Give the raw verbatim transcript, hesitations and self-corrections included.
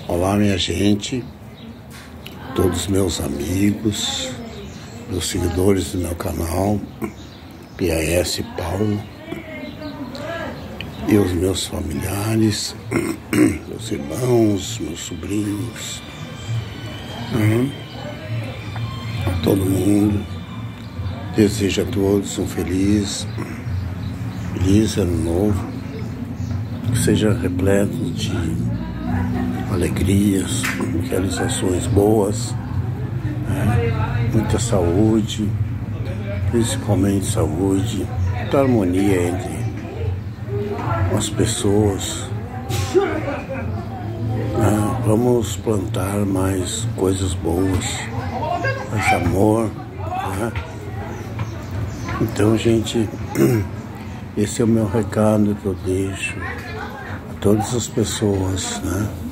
Olá, minha gente, todos meus amigos, meus seguidores do meu canal, P A S Paulo, e os meus familiares, meus irmãos, meus sobrinhos, uhum. todo mundo. Desejo a todos um feliz, feliz ano novo, que seja repleto de alegrias, realizações boas, né? Muita saúde, principalmente saúde, muita harmonia entre as pessoas. Né? Vamos plantar mais coisas boas, mais amor, né? Então, gente, esse é o meu recado que eu deixo a todas as pessoas, né?